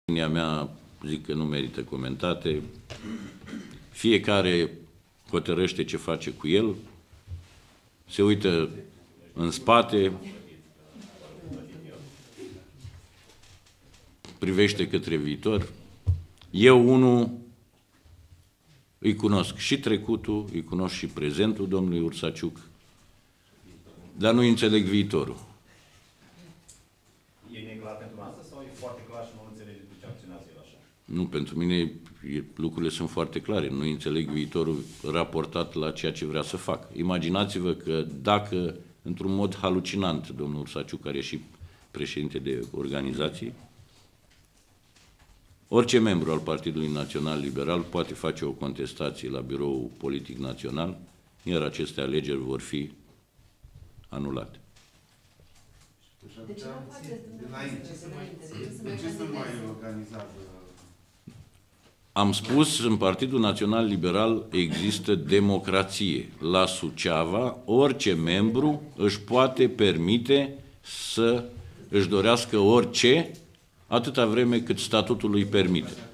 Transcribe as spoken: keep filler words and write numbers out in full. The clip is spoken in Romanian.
Opinia mea, zic că nu merită comentate. Fiecare hotărăște ce face cu el, se uită în spate, privește către viitor. Eu, unul, îi cunosc și trecutul, îi cunosc și prezentul domnului Ursaciuc, dar nu înțeleg viitorul. E neclar pentru asta sau e foarte clar și nu înțelegeți de ce acționați el așa? Nu, pentru mine lucrurile sunt foarte clare. Nu înțeleg viitorul raportat la ceea ce vrea să fac. Imaginați-vă că dacă, într-un mod halucinant, domnul Ursaciuc, care e și președinte de organizații, orice membru al Partidului Național Liberal poate face o contestație la Biroul Politic Național, iar aceste alegeri vor fi anulate. De ce nu faceți înainte? De ce să mai organizează? Am spus, în Partidul Național Liberal există democrație. La Suceava, orice membru își poate permite să își dorească orice, atâta vreme cât statutul îi permite.